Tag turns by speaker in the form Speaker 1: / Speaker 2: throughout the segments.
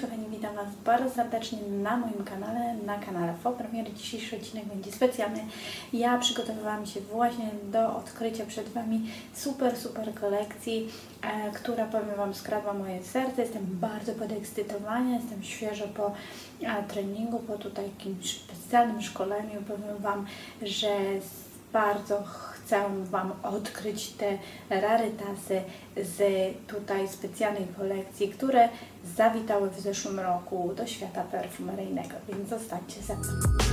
Speaker 1: kochani, witam Was bardzo serdecznie na moim kanale, na kanale Fopremier. Dzisiejszy odcinek będzie specjalny. Ja przygotowywałam się właśnie do odkrycia przed Wami super kolekcji, która, powiem Wam, skradła moje serce. Jestem bardzo podekscytowana, jestem świeżo po treningu, po tutaj jakimś specjalnym szkoleniu. Powiem Wam, że bardzo chcę Wam odkryć te rarytasy z tutaj specjalnej kolekcji, które zawitały w zeszłym roku do świata perfumeryjnego, więc zostańcie ze mną.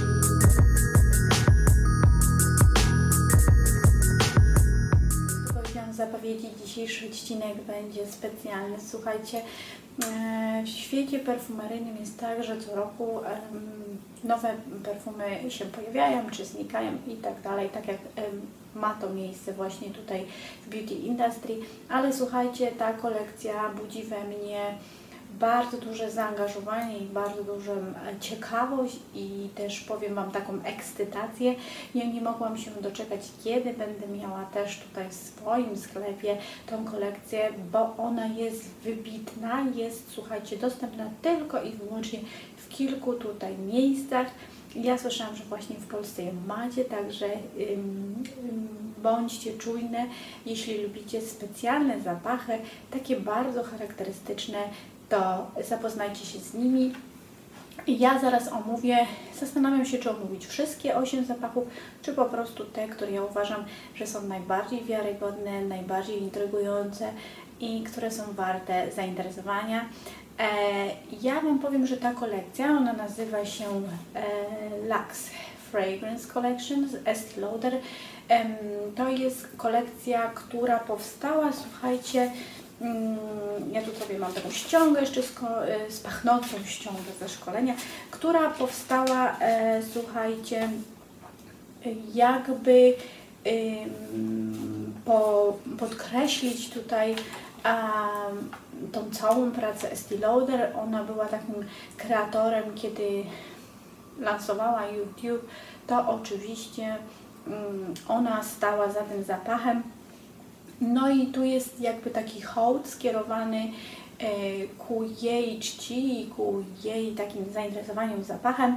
Speaker 1: Powiedziałam w zapowiedzi, dzisiejszy odcinek będzie specjalny. Słuchajcie, w świecie perfumeryjnym jest tak, że co roku nowe perfumy się pojawiają, czy znikają i tak dalej, tak jak ma to miejsce właśnie tutaj w beauty industry, ale słuchajcie, ta kolekcja budzi we mnie bardzo duże zaangażowanie i bardzo dużą ciekawość i też powiem Wam taką ekscytację. Ja nie mogłam się doczekać, kiedy będę miała też tutaj w swoim sklepie tą kolekcję, bo ona jest wybitna, jest, słuchajcie, dostępna tylko i wyłącznie w kilku tutaj miejscach. Ja słyszałam, że właśnie w Polsce ją macie, także bądźcie czujne, jeśli lubicie specjalne zapachy, takie bardzo charakterystyczne, to zapoznajcie się z nimi. Ja zaraz omówię, zastanawiam się, czy omówić wszystkie 8 zapachów, czy po prostu te, które ja uważam, że są najbardziej wiarygodne, najbardziej intrygujące i które są warte zainteresowania. Ja Wam powiem, że ta kolekcja, ona nazywa się Luxe Fragrance Collection z Estée Lauder. To jest kolekcja, która powstała, słuchajcie, ja tu sobie mam taką ściągę jeszcze z pachnącą ściągę ze szkolenia, która powstała, słuchajcie, jakby podkreślić tutaj tą całą pracę Estée Lauder. Ona była takim kreatorem, kiedy lansowała YouTube, to oczywiście ona stała za tym zapachem. No i tu jest jakby taki hołd skierowany ku jej czci i ku jej takim zainteresowaniu zapachem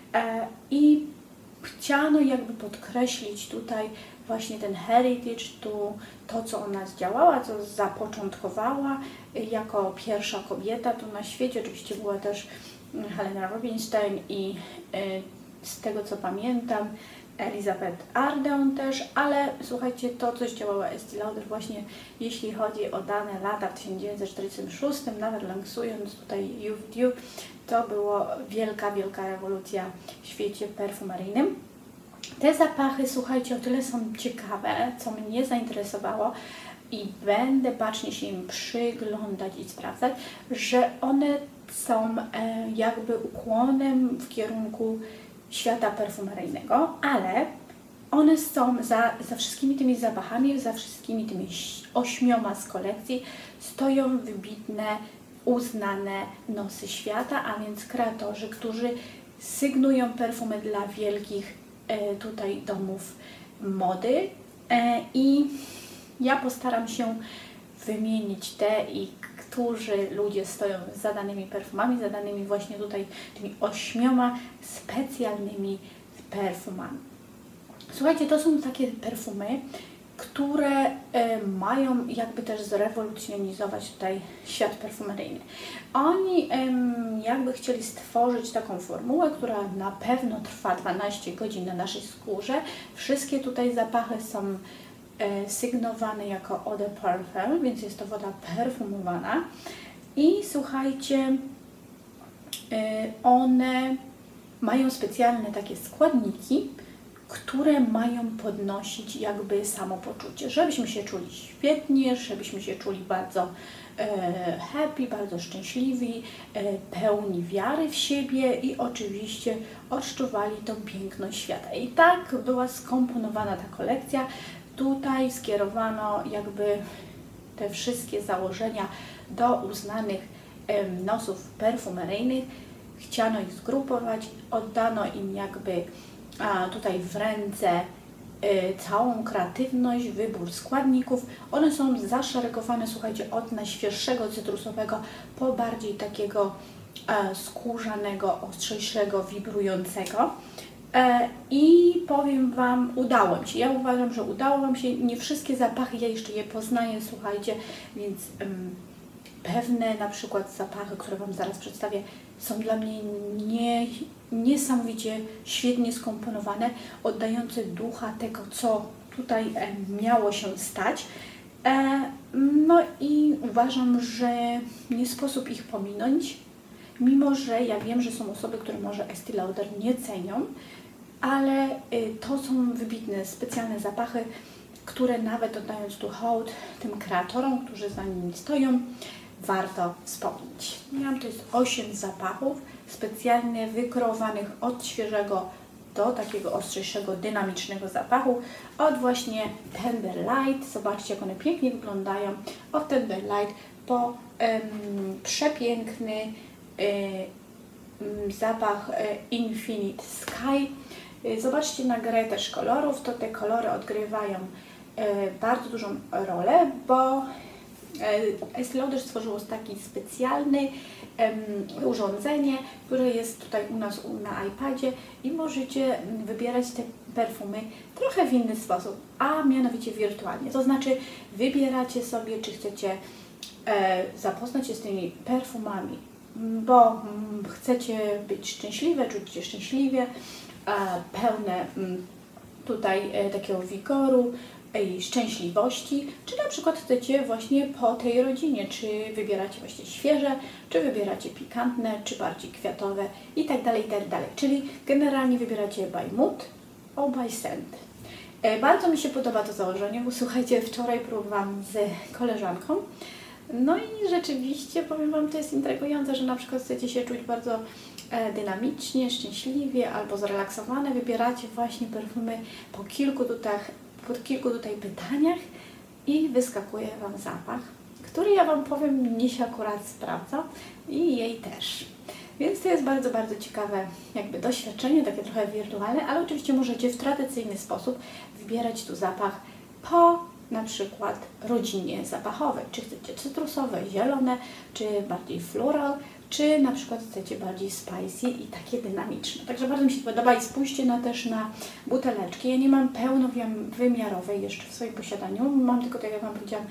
Speaker 1: i chciano jakby podkreślić tutaj właśnie ten heritage, to co ona zdziałała, co zapoczątkowała jako pierwsza kobieta tu na świecie. Oczywiście była też Helena Rubinstein i z tego co pamiętam Elizabeth Arden też, ale słuchajcie, to co zdziałała Estée Lauder właśnie jeśli chodzi o dane lata w 1946, nawet lansując tutaj Youth Dew, to było wielka rewolucja w świecie perfumeryjnym. Te zapachy, słuchajcie, o tyle są ciekawe, co mnie zainteresowało i będę bacznie się im przyglądać i sprawdzać, że one są jakby ukłonem w kierunku świata perfumeryjnego, ale one są za wszystkimi tymi zapachami, za wszystkimi tymi 8 z kolekcji stoją wybitne, uznane nosy świata, a więc kreatorzy, którzy sygnują perfumy dla wielkich tutaj domów mody i ja postaram się wymienić te i którzy ludzie stoją za danymi perfumami, za danymi właśnie tutaj tymi 8 specjalnymi perfumami. Słuchajcie, to są takie perfumy, które mają jakby też zrewolucjonizować tutaj świat perfumeryjny. Oni jakby chcieli stworzyć taką formułę, która na pewno trwa 12 godzin na naszej skórze. Wszystkie tutaj zapachy są sygnowane jako eau de parfum, więc jest to woda perfumowana. I słuchajcie, one mają specjalne takie składniki, które mają podnosić jakby samopoczucie, żebyśmy się czuli świetnie, żebyśmy się czuli bardzo happy, bardzo szczęśliwi, pełni wiary w siebie i oczywiście odczuwali tą piękność świata. I tak była skomponowana ta kolekcja. Tutaj skierowano jakby te wszystkie założenia do uznanych nosów perfumeryjnych. Chciano ich zgrupować, oddano im jakby tutaj w ręce całą kreatywność, wybór składników. One są zaszeregowane, słuchajcie, od najświeższego cytrusowego po bardziej takiego skórzanego, ostrzejszego, wibrującego. I powiem Wam, udało mi się. Ja uważam, że udało Wam się. Nie wszystkie zapachy, ja jeszcze je poznaję, słuchajcie, więc pewne na przykład zapachy, które Wam zaraz przedstawię, są dla mnie niesamowicie świetnie skomponowane, oddające ducha tego, co tutaj miało się stać. No i uważam, że nie sposób ich pominąć, mimo że ja wiem, że są osoby, które może Estée Lauder nie cenią, ale to są wybitne, specjalne zapachy, które nawet oddając tu hołd tym kreatorom, którzy za nimi stoją, warto wspomnieć. Miałam to jest 8 zapachów specjalnie wykreowanych od świeżego do takiego ostrzejszego, dynamicznego zapachu, od właśnie Tender Light. Zobaczcie, jak one pięknie wyglądają. Od Tender Light po przepiękny zapach Infinite Sky. Zobaczcie na grę też kolorów, to te kolory odgrywają bardzo dużą rolę, bo Estée Lauder stworzyło taki specjalny urządzenie, które jest tutaj u nas na iPadzie i możecie wybierać te perfumy trochę w inny sposób, a mianowicie wirtualnie. To znaczy wybieracie sobie, czy chcecie zapoznać się z tymi perfumami, bo chcecie być szczęśliwe, czuć się szczęśliwie, pełne tutaj takiego wigoru i szczęśliwości, czy na przykład chcecie właśnie po tej rodzinie, czy wybieracie właśnie świeże, czy wybieracie pikantne, czy bardziej kwiatowe i tak dalej, czyli generalnie wybieracie by mood or by scent. Bardzo mi się podoba to założenie, bo słuchajcie, wczoraj próbowałam z koleżanką, no i rzeczywiście powiem Wam, to jest intrygujące, że na przykład chcecie się czuć bardzo dynamicznie, szczęśliwie albo zrelaksowane, wybieracie właśnie perfumy po kilku tutaj pytaniach i wyskakuje Wam zapach, który ja Wam powiem, mnie się akurat sprawdza i jej też. Więc to jest bardzo, bardzo ciekawe jakby doświadczenie, takie trochę wirtualne, ale oczywiście możecie w tradycyjny sposób wybierać tu zapach po na przykład rodzinie zapachowej. Czy chcecie cytrusowe, zielone, czy bardziej floral, czy na przykład chcecie bardziej spicy i takie dynamiczne. Także bardzo mi się podoba i spójrzcie też na buteleczki. Ja nie mam pełnowymiarowej jeszcze w swoim posiadaniu. Mam tylko, tak jak Wam powiedziałam,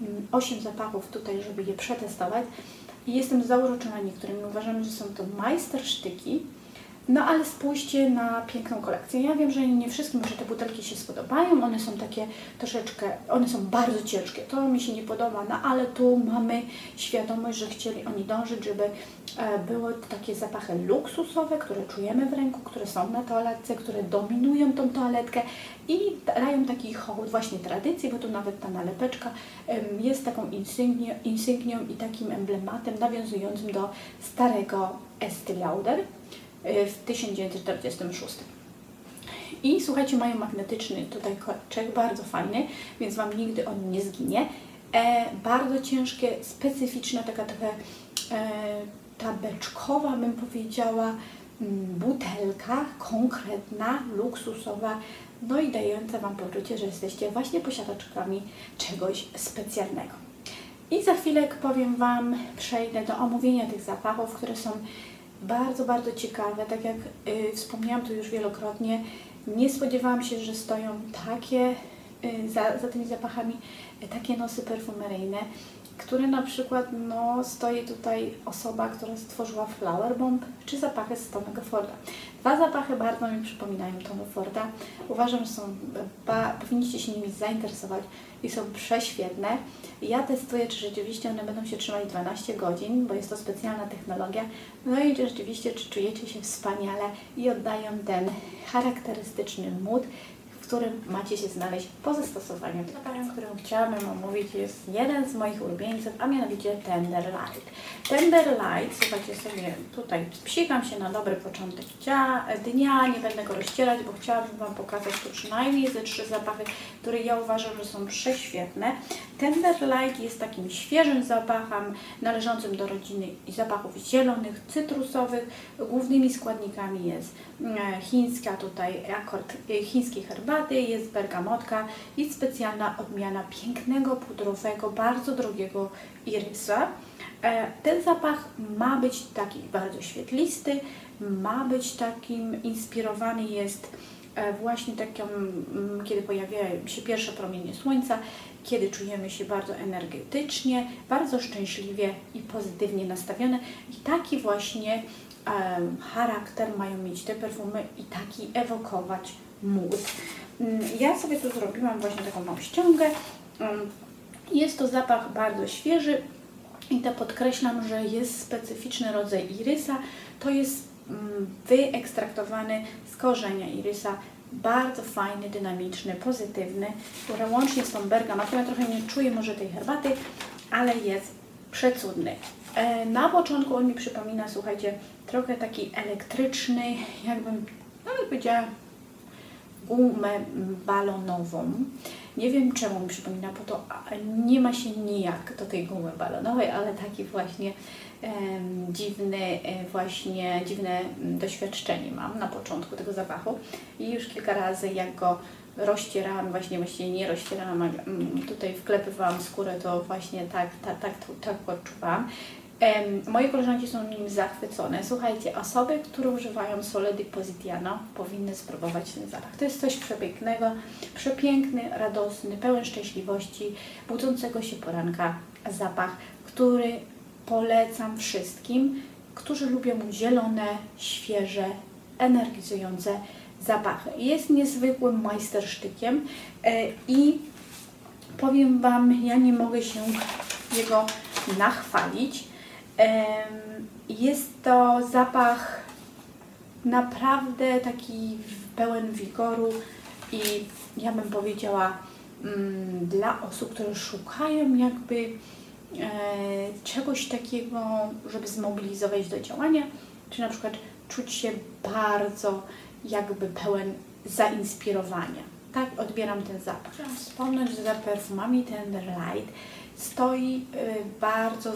Speaker 1: 8 zapachów tutaj, żeby je przetestować. I jestem zauroczona niektórymi. Uważam, że są to majstersztyki. No ale spójrzcie na piękną kolekcję. Ja wiem, że nie wszystkim może te butelki się spodobają. One są takie troszeczkę, one są bardzo ciężkie. To mi się nie podoba, no ale tu mamy świadomość, że chcieli oni dążyć, żeby były takie zapachy luksusowe, które czujemy w ręku, które są na toaletce, które dominują tą toaletkę i dają taki hołd właśnie tradycji, bo tu nawet ta nalepeczka jest taką insygnią i takim emblematem nawiązującym do starego Estée Lauder w 1946. I słuchajcie, mają magnetyczny tutaj koreczek, bardzo fajny, więc Wam nigdy on nie zginie. Bardzo ciężkie, specyficzne, taka trochę ta beczkowa, bym powiedziała, butelka, konkretna, luksusowa, no i dająca Wam poczucie, że jesteście właśnie posiadaczkami czegoś specjalnego. I za chwilę powiem Wam, przejdę do omówienia tych zapachów, które są bardzo, bardzo ciekawe. Tak jak wspomniałam tu już wielokrotnie, nie spodziewałam się, że stoją takie za tymi zapachami takie nosy perfumeryjne, które na przykład stoi tutaj osoba, która stworzyła Flower Bomb, czy zapachy z Tomego Forda. Dwa zapachy bardzo mi przypominają Tomu Forda. Uważam, że powinniście się nimi zainteresować i są prześwietne. Ja testuję, czy rzeczywiście one będą się trzymać 12 godzin, bo jest to specjalna technologia. No i rzeczywiście, czy czujecie się wspaniale i oddają ten charakterystyczny mood, w którym macie się znaleźć po zastosowaniu. Zapachem, którym chciałabym omówić, jest jeden z moich ulubieńców, a mianowicie Tender Light. Tender Light, słuchajcie sobie, tutaj psikam się na dobry początek dnia, nie będę go rozcierać, bo chciałabym Wam pokazać tu przynajmniej ze 3 zapachy, które ja uważam, że są prześwietne. Tender Light jest takim świeżym zapachem, należącym do rodziny zapachów zielonych, cytrusowych. Głównymi składnikami jest chińska tutaj akord chińskiej herbaty, jest bergamotka i specjalna odmiana pięknego, pudrowego, bardzo drogiego irysa. Ten zapach ma być taki bardzo świetlisty, ma być takim inspirowany jest właśnie taką, kiedy pojawiają się pierwsze promienie słońca, kiedy czujemy się bardzo energetycznie, bardzo szczęśliwie i pozytywnie nastawione i taki właśnie charakter mają mieć te perfumy i taki ewokować mód. Ja sobie tu zrobiłam właśnie taką małą ściągę. Jest to zapach bardzo świeży i to podkreślam, że jest specyficzny rodzaj irysa. To jest wyekstraktowany z korzenia irysa. Bardzo fajny, dynamiczny, pozytywny. Łącznie z tą bergamotką. Ja trochę nie czuję może tej herbaty, ale jest przecudny. Na początku on mi przypomina, słuchajcie, trochę taki elektryczny, jakbym nawet powiedziała, gumę balonową. Nie wiem czemu mi przypomina, bo to nie ma się nijak do tej gumy balonowej, ale taki właśnie dziwne doświadczenie mam na początku tego zapachu i już kilka razy jak go rozcierałam, właściwie nie rozcierałam, a tutaj wklepywałam skórę, to właśnie tak odczuwałam. Moje koleżanki są nim zachwycone. Słuchajcie, osoby, które używają Sole di Positiano, powinny spróbować ten zapach. To jest coś przepięknego, przepiękny, radosny, pełen szczęśliwości, budzącego się poranka zapach, który polecam wszystkim, którzy lubią zielone, świeże, energizujące zapachy. Jest niezwykłym majstersztykiem i powiem Wam, ja nie mogę się jego nachwalić. Jest to zapach naprawdę taki pełen wigoru i ja bym powiedziała dla osób, które szukają jakby czegoś takiego, żeby zmobilizować do działania, czy na przykład czuć się bardzo jakby pełen zainspirowania. Tak odbieram ten zapach. Chciałam wspomnieć, że za perfumami Tender Light stoi bardzo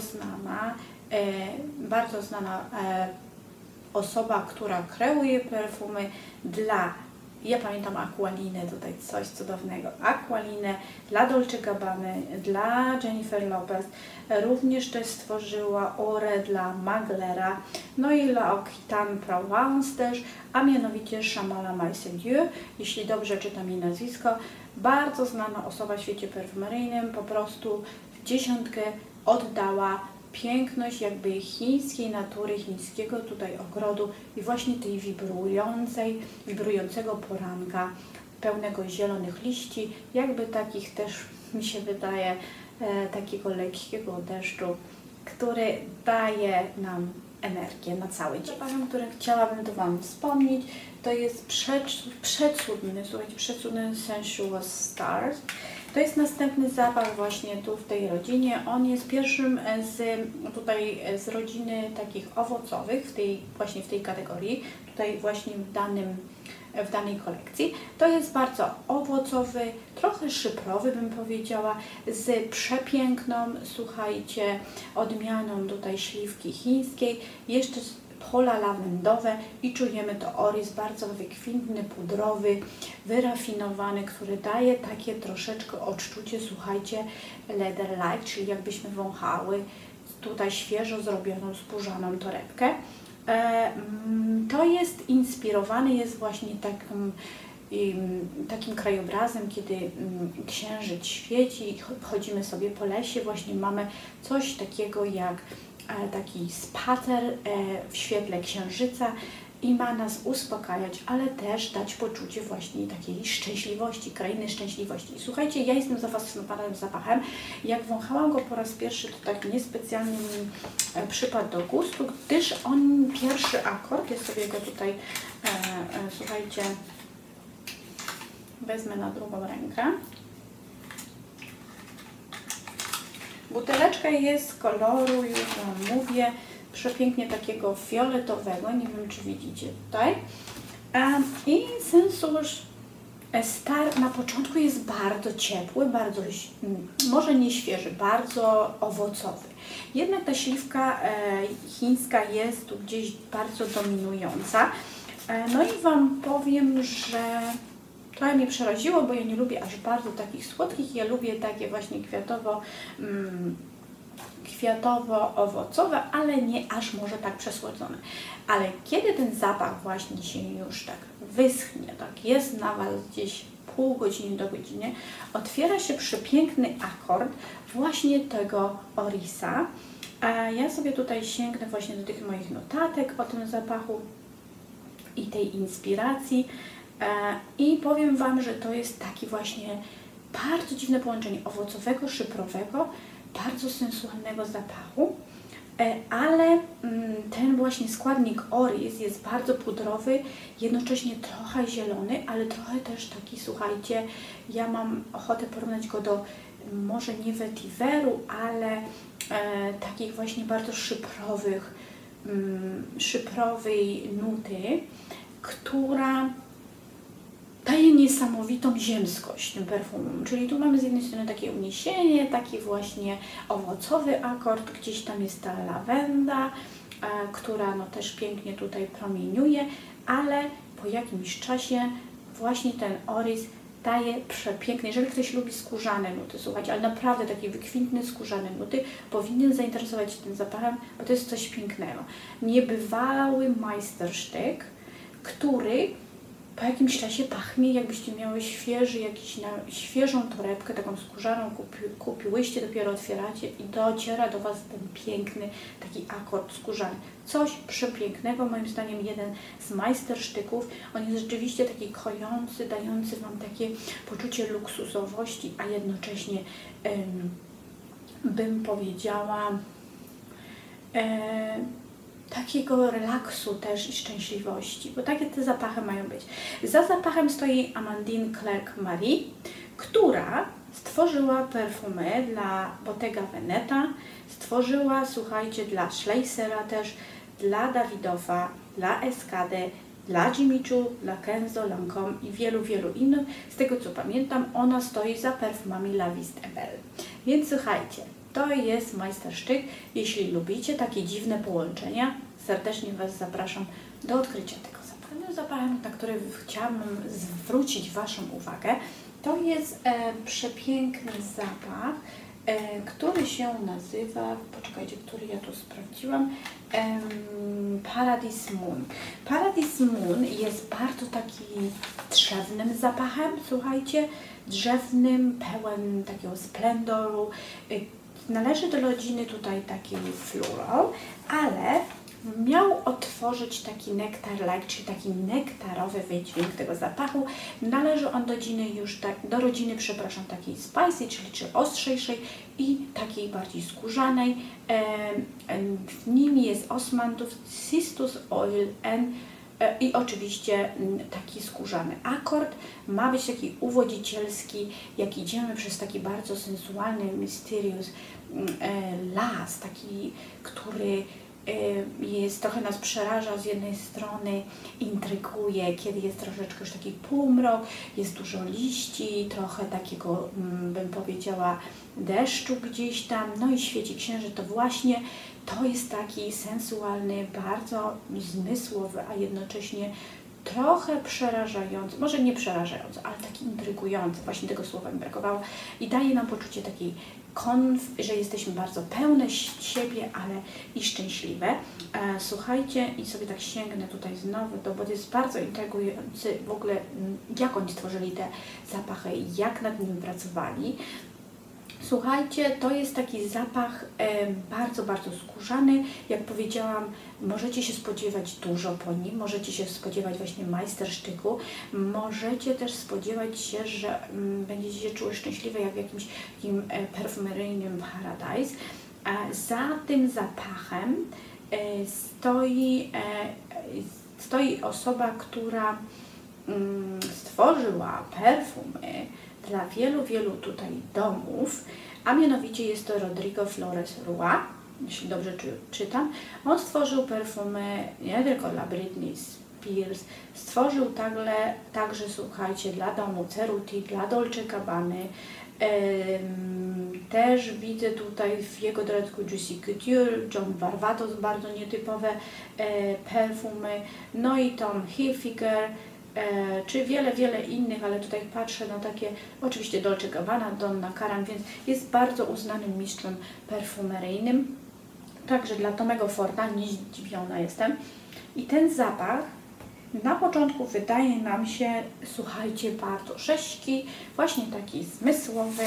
Speaker 1: znana osoba, która kreuje perfumy dla, ja pamiętam Aqualinę, tutaj coś cudownego, Aqualinę, dla Dolce Gabbany, dla Jennifer Lopez, również też stworzyła Ore dla Maglera, no i La Occitane Provence też, a mianowicie Chamala Maïs, jeśli dobrze czytam jej nazwisko, bardzo znana osoba w świecie perfumeryjnym, po prostu w dziesiątkę oddała piękność jakby chińskiej natury, chińskiego tutaj ogrodu i właśnie tej wibrującego poranka, pełnego zielonych liści, jakby takich też mi się wydaje, takiego lekkiego deszczu, który daje nam energię na cały dzień. Zapachem, który chciałabym tu Wam wspomnieć, to jest przecudny, słuchajcie, przecudny Sensual Stars. To jest następny zapach właśnie tu w tej rodzinie. On jest pierwszym z rodziny takich owocowych, właśnie w tej kategorii, tutaj właśnie w danej kolekcji. To jest bardzo owocowy, trochę szyprowy bym powiedziała, z przepiękną, słuchajcie, odmianą tutaj śliwki chińskiej, jeszcze pola lawendowe i czujemy to orys bardzo wykwintny, pudrowy, wyrafinowany, który daje takie troszeczkę odczucie, słuchajcie, leather light, czyli jakbyśmy wąchały tutaj świeżo zrobioną, skórzaną torebkę. To jest inspirowany, jest właśnie takim krajobrazem, kiedy księżyc świeci, chodzimy sobie po lesie, właśnie mamy coś takiego jak taki spacer w świetle księżyca i ma nas uspokajać, ale też dać poczucie właśnie takiej szczęśliwości, krainy szczęśliwości. Słuchajcie, ja jestem zafascynowana tym zapachem. Jak wąchałam go po raz pierwszy, to tak niespecjalnie mi przypadł do gustu, gdyż on pierwszy akord, ja sobie go tutaj, słuchajcie, wezmę na drugą rękę. Buteleczka jest z koloru, już Wam mówię, przepięknie takiego fioletowego, nie wiem czy widzicie tutaj. I Sensual Star na początku jest bardzo ciepły, bardzo, może nie świeży, bardzo owocowy. Jednak ta śliwka chińska jest tu gdzieś bardzo dominująca. No i Wam powiem, że trochę mnie przeraziło, bo ja nie lubię aż bardzo takich słodkich, ja lubię takie właśnie kwiatowo kwiatowo-owocowe, ale nie aż może tak przesłodzone. Ale kiedy ten zapach właśnie się już tak wyschnie, tak jest na Was gdzieś pół godziny do godziny, otwiera się przepiękny akord właśnie tego orisa. A ja sobie tutaj sięgnę właśnie do tych moich notatek o tym zapachu i tej inspiracji i powiem Wam, że to jest taki właśnie bardzo dziwne połączenie owocowego, szyprowego, bardzo sensualnego zapachu, ale ten właśnie składnik oris jest bardzo pudrowy, jednocześnie trochę zielony, ale trochę też taki, słuchajcie, ja mam ochotę porównać go do może nie vetiveru, ale takich właśnie bardzo szyprowej nuty, która daje niesamowitą ziemskość tym perfumom. Czyli tu mamy z jednej strony takie uniesienie, taki właśnie owocowy akord, gdzieś tam jest ta lawenda, która no też pięknie tutaj promieniuje, ale po jakimś czasie właśnie ten oris daje przepiękny, jeżeli ktoś lubi skórzane nuty, słuchajcie, ale naprawdę takie wykwintne skórzane nuty, powinien zainteresować się tym zapachem, bo to jest coś pięknego. Niebywały Meisterstück, który po jakimś czasie pachnie, jakbyście miały świeżą torebkę, taką skórzaną, kupiłyście, dopiero otwieracie i dociera do Was ten piękny taki akord skórzany. Coś przepięknego, moim zdaniem jeden z Meisterstücków. On jest rzeczywiście taki kojący, dający Wam takie poczucie luksusowości, a jednocześnie bym powiedziała takiego relaksu też i szczęśliwości, bo takie te zapachy mają być. Za zapachem stoi Amandine Clerc-Marie, która stworzyła perfumy dla Bottega Veneta, stworzyła, słuchajcie, dla Schleissera też, dla Davidowa, dla Escady, dla Jimmy Choo, dla Kenzo, Lancôme i wielu innych. Z tego co pamiętam, ona stoi za perfumami La Vie est Belle. Więc słuchajcie, to jest Meisterstück. Jeśli lubicie takie dziwne połączenia, serdecznie Was zapraszam do odkrycia tego zapachu. Kolejnym zapachem, na który chciałabym zwrócić Waszą uwagę, to jest przepiękny zapach, który się nazywa, poczekajcie, który ja tu sprawdziłam, Paradise Moon. Paradise Moon jest bardzo taki drzewnym zapachem, słuchajcie, drzewnym, pełen takiego splendoru. Należy do rodziny tutaj takiej floral, ale miał otworzyć taki nektar-like, czyli taki nektarowy wydźwięk tego zapachu. Należy on do rodziny, przepraszam, takiej spicy, czyli ostrzejszej i takiej bardziej skórzanej. W nim jest osmanthus, cistus oil i oczywiście taki skórzany akord. Ma być taki uwodzicielski, jak idziemy przez taki bardzo sensualny, mysterious las, taki, który jest, trochę nas przeraża z jednej strony, intryguje, kiedy jest troszeczkę już taki półmrok, jest dużo liści, trochę takiego, bym powiedziała, deszczu gdzieś tam, no i świeci księżyc, to właśnie to jest taki sensualny, bardzo zmysłowy, a jednocześnie trochę przerażający, może nie przerażający, ale taki intrygujący, właśnie tego słowa mi brakowało i daje nam poczucie takiej że jesteśmy bardzo pełne siebie, ale i szczęśliwe. Słuchajcie, i sobie tak sięgnę tutaj znowu, bo to jest bardzo intrygujący w ogóle, jak oni stworzyli te zapachy i jak nad nimi pracowali. Słuchajcie, to jest taki zapach bardzo skórzany. Jak powiedziałam, możecie się spodziewać dużo po nim, możecie się spodziewać właśnie Meisterstücku, możecie też spodziewać się, że będziecie się czuły szczęśliwe jak w jakimś takim perfumeryjnym paradise. Za tym zapachem stoi osoba, która stworzyła perfumy dla wielu tutaj domów, a mianowicie jest to Rodrigo Flores Rua, jeśli dobrze czytam. On stworzył perfumy nie tylko dla Britney Spears, stworzył także, słuchajcie, dla domu Cerruti, dla Dolce Gabbany. Też widzę tutaj w jego dodatku Juicy Couture, John Varvatos, bardzo nietypowe perfumy, no i Tom Hilfiger, czy wiele innych, ale tutaj patrzę na takie, oczywiście Dolce Gabbana, Donna Karan, więc jest bardzo uznanym mistrzem perfumeryjnym. Także dla Tomego Forda nie zdziwiona jestem. I ten zapach na początku wydaje nam się, słuchajcie, bardzo rzeźki, właśnie taki zmysłowy,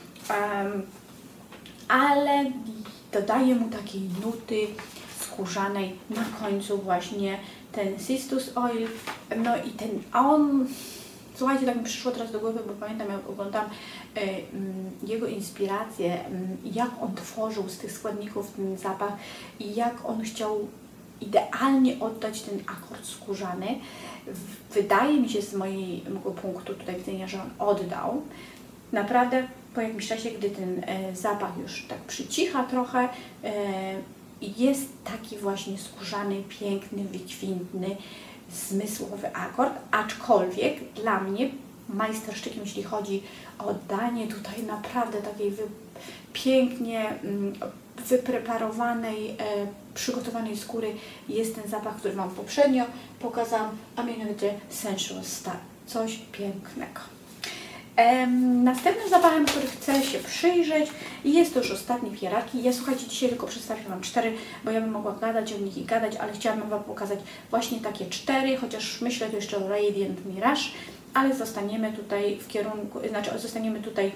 Speaker 1: ale dodaje mu takiej nuty skórzanej na końcu właśnie ten Cistus Oil, no i słuchajcie, tak mi przyszło teraz do głowy, bo pamiętam, jak oglądam jego inspiracje, jak on tworzył z tych składników ten zapach i jak on chciał idealnie oddać ten akord skórzany. Wydaje mi się z mojego punktu tutaj widzenia, że on oddał. Naprawdę po jakimś czasie, gdy ten zapach już tak przycicha trochę, jest taki właśnie skórzany, piękny, wykwintny, zmysłowy akord, aczkolwiek dla mnie majstersztykiem, jeśli chodzi o oddanie tutaj naprawdę takiej pięknie wypreparowanej, przygotowanej skóry jest ten zapach, który Wam poprzednio pokazałam, a mianowicie Sensual Star. Coś pięknego. Następnym zapachem, który chcę się przyjrzeć, i jest to już ostatni w hierarchii. Ja, słuchajcie, dzisiaj tylko przedstawię Wam 4, bo ja bym mogła gadać o nich i gadać, ale chciałabym Wam pokazać właśnie takie 4, chociaż myślę tu jeszcze o Radiant Mirage, ale zostaniemy tutaj w kierunku, znaczy zostaniemy tutaj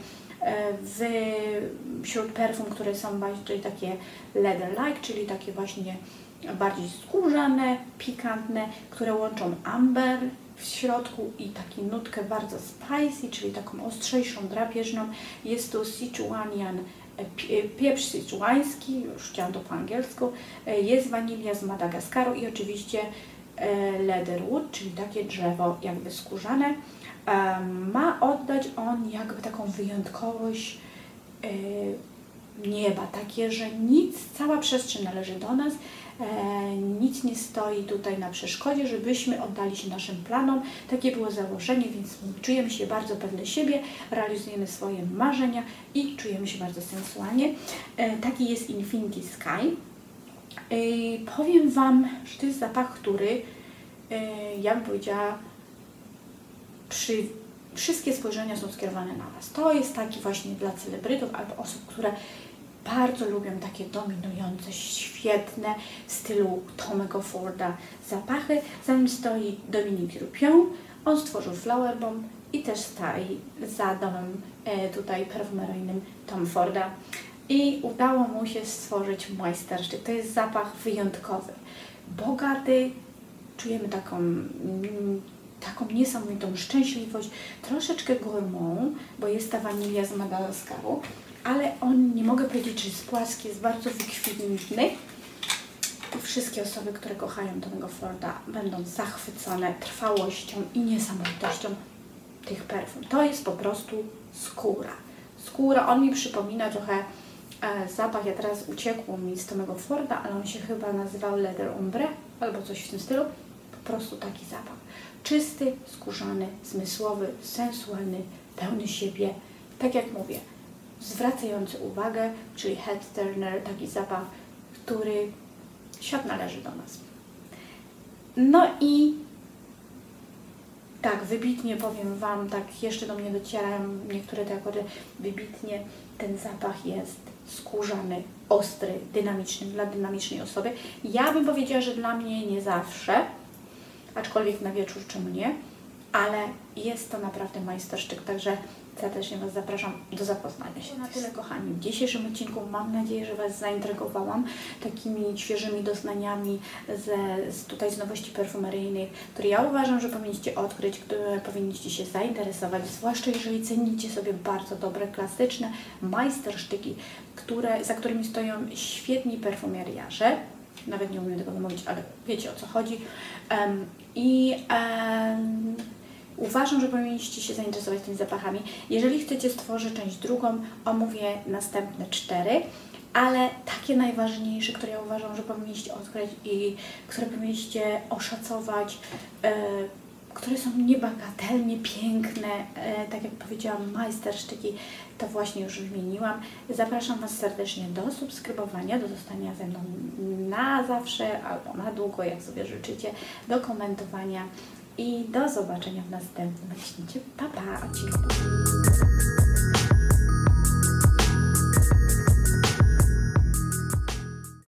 Speaker 1: wśród perfum, które są bardziej takie leather-like, czyli takie właśnie bardziej skórzane, pikantne, które łączą amber w środku i taką nutkę bardzo spicy, czyli taką ostrzejszą, drapieżną. Jest tu Sichuanian, pieprz siczuański, już chciałam to po angielsku, jest wanilia z Madagaskaru i oczywiście leatherwood, czyli takie drzewo jakby skórzane. Ma oddać on jakby taką wyjątkowość nieba, takie, że cała przestrzeń należy do nas, nic nie stoi tutaj na przeszkodzie, żebyśmy oddali się naszym planom. Takie było założenie, więc czujemy się bardzo pewne siebie, realizujemy swoje marzenia i czujemy się bardzo sensualnie. Taki jest Infinity Sky. Powiem Wam, że to jest zapach, który, ja bym powiedziała, wszystkie spojrzenia są skierowane na Was. To jest taki właśnie dla celebrytów albo osób, które bardzo lubią takie dominujące, świetne w stylu Tomego Forda zapachy. Za nim stoi Dominique Rupion. On stworzył Flower Bomb i też stoi za domem tutaj perfumeryjnym Tom Forda. I udało mu się stworzyć majstersztyk. To jest zapach wyjątkowy, bogaty. Czujemy taką niesamowitą szczęśliwość, troszeczkę gourmand, bo jest ta wanilia z Madagaskaru, ale on, nie mogę powiedzieć, że jest płaski, jest bardzo wykwintny. Wszystkie osoby, które kochają Tomego Forda, będą zachwycone trwałością i niesamowitością tych perfum. To jest po prostu skóra. Skóra, on mi przypomina trochę zapach, ja teraz uciekło mi z Tomego Forda, ale on się chyba nazywał Leather Ombre albo coś w tym stylu. Po prostu taki zapach. Czysty, skórzany, zmysłowy, sensualny, pełny siebie. Tak jak mówię, zwracający uwagę, czyli head turner, taki zapach, który świat należy do nas. No i tak, wybitnie powiem Wam, tak jeszcze do mnie docierają niektóre te akordy, wybitnie ten zapach jest skórzany, ostry, dynamiczny, dla dynamicznej osoby. Ja bym powiedziała, że dla mnie nie zawsze, aczkolwiek na wieczór czemu nie, ale jest to naprawdę majstersztyk, także serdecznie Was zapraszam do zapoznania się. Na tyle, kochani, w dzisiejszym odcinku. Mam nadzieję, że Was zaintrygowałam takimi świeżymi doznaniami tutaj z nowości perfumeryjnych, które ja uważam, że powinniście odkryć, które powinniście się zainteresować, zwłaszcza jeżeli cenicie sobie bardzo dobre, klasyczne majstersztyki, za którymi stoją świetni perfumeriarze. Nawet nie umiem tego wymówić, ale wiecie, o co chodzi. Uważam, że powinniście się zainteresować tymi zapachami. Jeżeli chcecie stworzyć część drugą, omówię następne 4, ale takie najważniejsze, które ja uważam, że powinniście odkryć i które powinniście oszacować, które są niebagatelnie piękne, tak jak powiedziałam, majstersztyki, to właśnie już wymieniłam. Zapraszam Was serdecznie do subskrybowania, do zostania ze mną na zawsze albo na długo, jak sobie życzycie, do komentowania i do zobaczenia w następnym odcinku. Pa, pa!